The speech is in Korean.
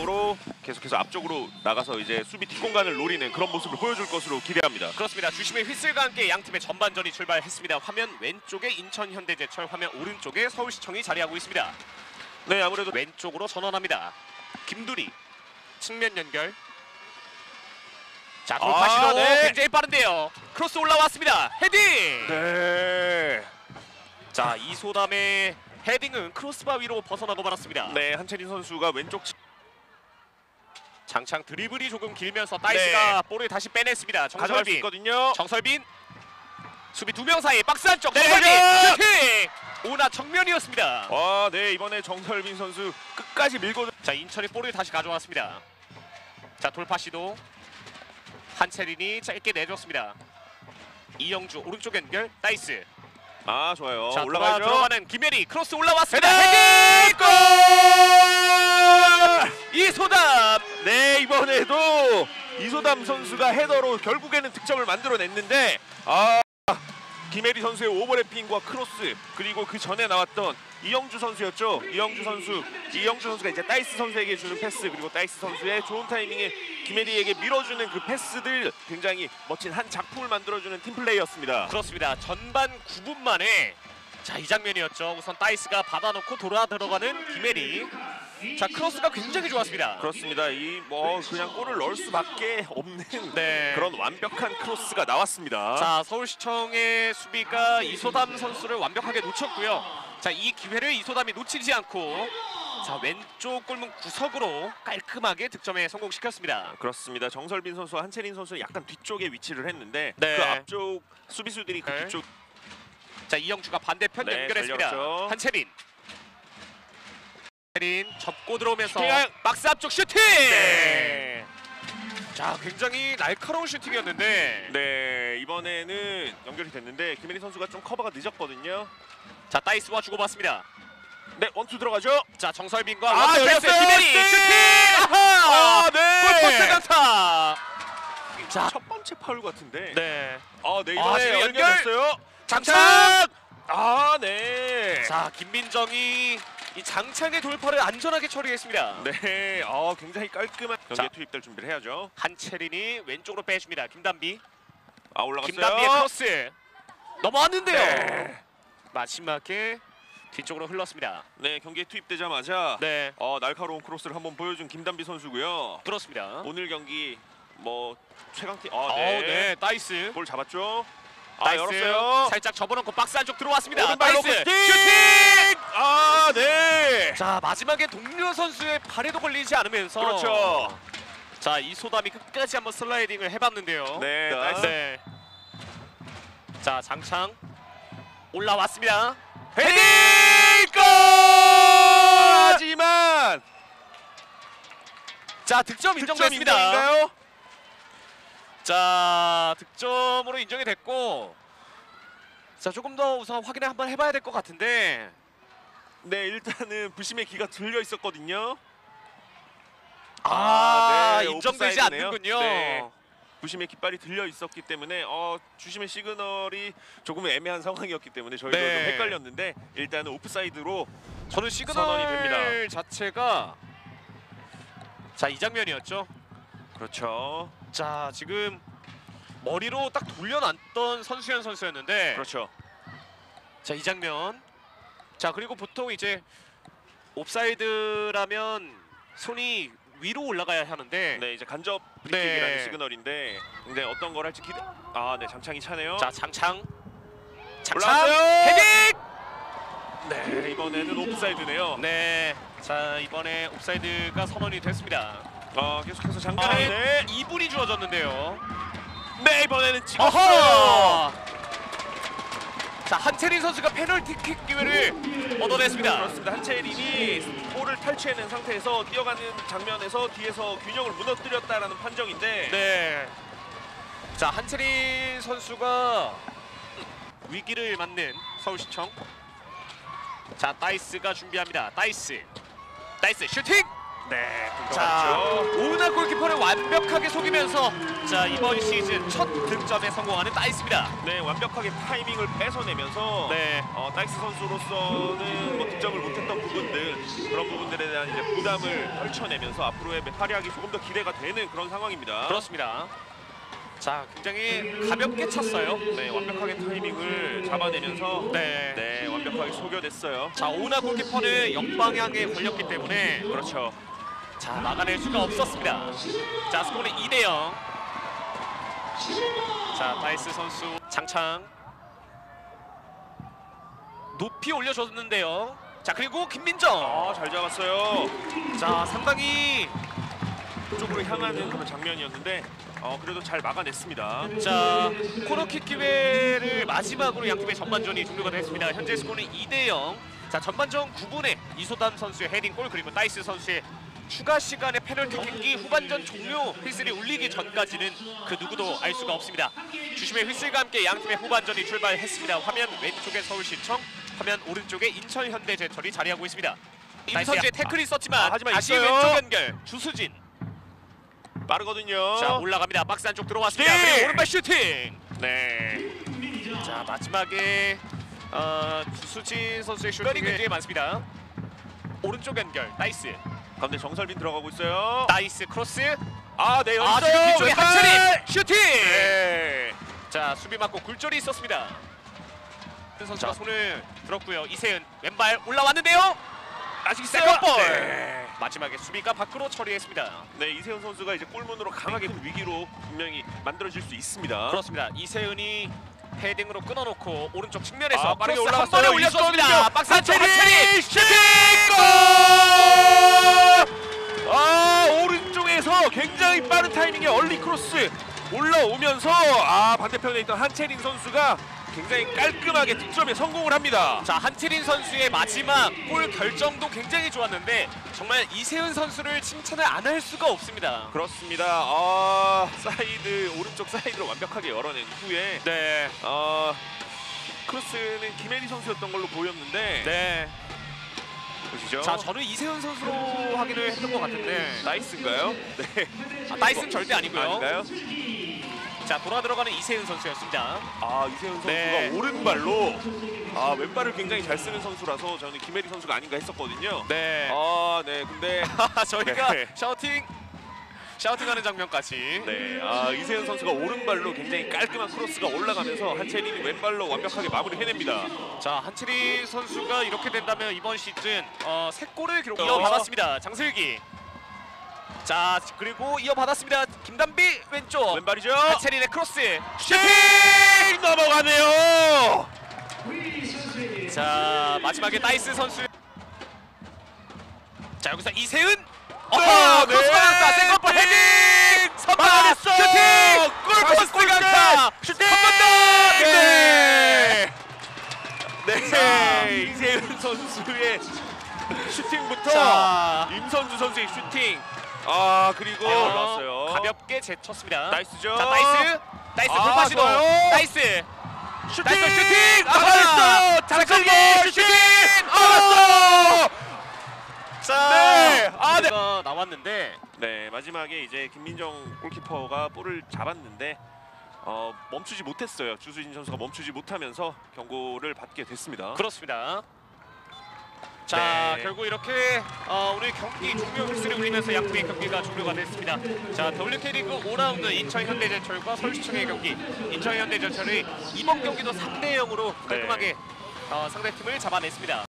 으로 계속해서 앞쪽으로 나가서 이제 수비 뒷공간을 노리는 그런 모습을 보여줄 것으로 기대합니다. 그렇습니다. 주심의 휘슬과 함께 양팀의 전반전이 출발했습니다. 화면 왼쪽에 인천현대제철, 화면 오른쪽에 서울시청이 자리하고 있습니다. 네, 아무래도 왼쪽으로 전환합니다. 김두리 측면 연결. 자, 돌파 시도 네. 굉장히 빠른데요. 크로스 올라왔습니다. 헤딩. 네. 자, 이소담의 헤딩은 크로스바 위로 벗어나고 말았습니다. 네, 한채린 선수가 왼쪽 장창 드리블이 조금 길면서 다이스가 볼을 다시 빼냈습니다. 가져갈 수 정설빈. 있거든요. 정설빈 수비 두 명 사이 박스 안쪽 네, 정설빈 네. 슈팅! 오나 정면이었습니다. 아, 네, 이번에 정설빈 선수 끝까지 밀고 자, 인천이 볼을 다시 가져왔습니다. 자, 돌파 시도 한채린이 짧게 내줬습니다. 이영주 오른쪽 연결 다이스. 아, 좋아요. 자, 올라가죠. 들어가는 김혜리 크로스 올라왔습니다. 헤딩! 골! 이소담. 네, 이번에도 이소담 선수가 헤더로 결국에는 득점을 만들어냈는데 김혜리 선수의 오버래핑과 크로스, 그리고 그 전에 나왔던 이영주 선수였죠. 이영주 선수가 이제 다이스 선수에게 주는 패스, 그리고 다이스 선수의 좋은 타이밍에 김혜리에게 밀어주는 그 패스들, 굉장히 멋진 한 작품을 만들어주는 팀플레이였습니다. 그렇습니다. 전반 9분 만에 자, 이 장면이었죠. 우선 다이스가 받아놓고 돌아 들어가는 김혜리. 자, 크로스가 굉장히 좋았습니다. 그렇습니다. 이 그냥 골을 넣을 수밖에 없는 네. 그런 완벽한 크로스가 나왔습니다. 자, 서울시청의 수비가 이소담 선수를 완벽하게 놓쳤고요. 자, 이 기회를 이소담이 놓치지 않고 자, 왼쪽 골문 구석으로 깔끔하게 득점에 성공시켰습니다. 그렇습니다. 정설빈 선수와 한채린 선수는 약간 뒤쪽에 위치를 했는데 네. 그 앞쪽 수비수들이 그 네. 뒤쪽 자, 이영주가 반대편 네, 연결했습니다. 달렸죠. 한채린 접고 들어오면서 슈팅! 박스 앞쪽 슈팅! 네. 자, 굉장히 날카로운 슈팅이었는데 네, 이번에는 연결이 됐는데 김혜리 선수가 좀 커버가 늦었거든요. 자, 다이스와 주고받습니다. 네, 원투 들어가죠. 자, 정설빈과 아, 열렸어요. 열렸어요. 김혜리 네. 슈팅! 아하! 네. 골포스 강타! 자, 첫 번째 파울 같은데. 네. 네, 이번에 지금 연결! 연결됐어요. 장창! 네. 자, 김민정이 이 장창의 돌파를 안전하게 처리했습니다. 네, 굉장히 깔끔한 경기에 투입될 준비를 해야죠. 한채린이 왼쪽으로 빼줍니다. 김단비. 올라갔어요. 김단비의 크로스 넘어왔는데요. 네. 마지막에 뒤쪽으로 흘렀습니다. 네, 경기에 투입되자마자 네, 날카로운 크로스를 한번 보여준 김단비 선수고요. 그렇습니다. 오늘 경기 최강팀 네, 다이스. 볼 잡았죠. 다이스 열었어요. 살짝 접어놓고 박스 안쪽 들어왔습니다. 오른발로 다이스 슈팅! 슈팅! 네. 자, 마지막에 동료 선수의 발에도 걸리지 않으면서 그렇죠. 자, 이소담이 끝까지 한번 슬라이딩을 해봤는데요. 네, 다이스. 네. 자, 장창 올라왔습니다. 헤딩! 골! 하지만 자, 득점 인정됐습니다. 인정인가요? 자, 득점으로 인정이 됐고, 자, 조금 더 우선 확인을 한번 해봐야 될 것 같은데. 네, 일단은 부심의 기가 들려 있었거든요. 네, 인정되지 오프사이드네요. 않는군요. 네. 부심의 깃발이 들려 있었기 때문에 주심의 시그널이 조금 애매한 상황이었기 때문에 저희도 네. 좀 헷갈렸는데 일단은 오프사이드로 저는 선언이 됩니다. 시그널 자체가 자, 이 장면이었죠. 그렇죠. 자, 지금 머리로 딱 돌려놨던 선수현 선수였는데, 그렇죠. 자, 이 장면. 자, 그리고 보통 이제 옵사이드라면 손이 위로 올라가야 하는데, 네, 이제 간접 프리킥이라는 네. 시그널인데 근데 어떤 걸 할지 네, 장창이 차네요. 자, 장창 올라왔어요. 헤딩! 네, 이번에는 옵사이드네요. 네, 자, 이번에 옵사이드가 선언이 됐습니다. 계속해서 장관에 네. 2분이 주어졌는데요. 네, 이번에는 찍었어요. 어허! 자, 한채린 선수가 페널티킥 기회를 얻어냈습니다. 그렇습니다. 한채린이 볼을 탈취해낸 상태에서 뛰어가는 장면에서 뒤에서 균형을 무너뜨렸다라는 판정인데 네. 자, 한채린 선수가 위기를 맞는 서울시청. 자, 다이스가 준비합니다. 다이스 슈팅! 네, 자, 들어갔죠. 오은하 골키퍼를 완벽하게 속이면서 자 이번 시즌 첫 득점에 성공하는 따이스입니다. 네, 완벽하게 타이밍을 뺏어내면서 네. 다이스 선수로서는 뭐 득점을 못했던 부분들 그런 부분들에 대한 이제 부담을 떨쳐내면서 앞으로의 활약이 조금 더 기대가 되는 그런 상황입니다. 그렇습니다. 자, 굉장히 가볍게 찼어요. 네, 완벽하게 타이밍을 잡아내면서 네. 네, 완벽하게 속여냈어요. 자, 오은하 골키퍼는 역방향에 걸렸기 때문에 그렇죠. 자, 막아낼 수가 없었습니다. 자, 스코어는 2대0. 자, 다이스 선수 장창 높이 올려줬는데요. 자, 그리고 김민정. 잘 잡았어요. 자, 상당히 쪽으로 향하는 그런 장면이었는데 그래도 잘 막아냈습니다. 자, 코너킥 기회를 마지막으로 양 팀의 전반전이 종료가 됐습니다. 현재 스코어는 2대0. 자, 전반전 9분에 이소담 선수의 헤딩골 그리고 다이스 선수의 추가 시간의 페널티킥이 후반전 종료 휘슬이 울리기 전까지는 그 누구도 알 수가 없습니다. 주심의 휘슬과 함께 양 팀의 후반전이 출발했습니다. 화면 왼쪽에 서울시청, 화면 오른쪽에 인천현대제철이 자리하고 있습니다. 임선재 태클이 있었지만 하지만 다시 있어요. 왼쪽 연결 주수진. 빠르거든요. 자, 올라갑니다. 박스 안쪽 들어왔습니다. 네. 그리고 오른발 슈팅. 네. 자, 마지막에 주수진 선수의 슈팅이 굉장히 많습니다. 오른쪽 연결 다이스. 가운데 정설빈 들어가고 있어요. 다이스 크로스. 네, 지금 연결. 뒤쪽에 한철이 슈팅. 네. 자, 수비 맞고 굴절이 있었습니다. 선수가 자. 손을 들었고요. 이세은 왼발 올라왔는데요. 아직 세컨볼. 네. 마지막에 수비가 밖으로 처리했습니다. 네, 이세훈 선수가 이제 골문으로 강하게 그 위기로 분명히 만들어질 수 있습니다. 그렇습니다. 이세은이 헤딩으로 끊어놓고 오른쪽 측면에서 아, 빠르게 크로스 올라갔어요. 한 번에 올렸습니다. 이수원이요. 박스 안쪽 한철이 한철이 슈팅! 골! 오른쪽에서 굉장히 빠른 타이밍에 얼리 크로스 올라오면서 반대편에 있던 한채린 선수가 굉장히 깔끔하게 득점에 성공을 합니다. 자, 한채린 선수의 마지막 골 결정도 굉장히 좋았는데 정말 이세은 선수를 칭찬을 안 할 수가 없습니다. 그렇습니다. 사이드 오른쪽 사이드를 완벽하게 열어낸 후에 네. 크로스는 김혜리 선수였던 걸로 보였는데 네. 보시죠. 자, 저는 이세은 선수로 확인을 했던 것 같은데 나이스인가요? 네. 나이스는 절대 아니고요. 아닌가요? 자, 돌아 들어가는 이세은 선수였습니다. 이세훈 선수가 네. 오른발로 왼발을 굉장히 잘 쓰는 선수라서 저는 김혜리 선수가 아닌가 했었거든요. 네. 네. 근데 저희가 네. 샤우팅하는 장면까지. 네. 이세훈 선수가 오른발로 굉장히 깔끔한 크로스가 올라가면서 한채린이 왼발로 완벽하게 마무리해냅니다. 자, 한채린 선수가 이렇게 된다면 이번 시즌 3골을 기록 이어받았습니다. 장슬기. 자, 그리고 이어받았습니다. 김단비 왼쪽. 왼발이죠. 한채린의 크로스. 슈팅 넘어가네요. 자, 마지막에 다이스 선수. 자, 여기서 이세은. 네. 크로스가 나왔다. 세컨볼 헤딩. 선방 막아냈어요. 슈팅. 골 다시 포스트 골 강타. 슈팅. 한 번 더. 네. 자. 이세훈 선수의 슈팅부터 자. 임선주 선수의 슈팅. 그리고 올랐어요. 가볍게 제쳤습니다. 나이스죠. 자, 다이스 돌파 시도. 좋아요. 다이스. 슈팅. 나이스 슈팅. 막아냈어요. 장성기 슈팅. 막았어. 자, 네. 네. 나왔는데 네, 마지막에 이제 김민정 골키퍼가 볼을 잡았는데 멈추지 못했어요. 주수진 선수가 멈추지 못하면서 경고를 받게 됐습니다. 그렇습니다. 자, 네. 결국 이렇게 오늘 경기 종료 휘슬을 울리면서 양팀의 경기가 종료가 됐습니다. 자, WK리그 5라운드 인천현대제철과 서울시청의 경기. 인천현대제철이 이번 경기도 3대0으로 깔끔하게 상대팀을 잡아냈습니다.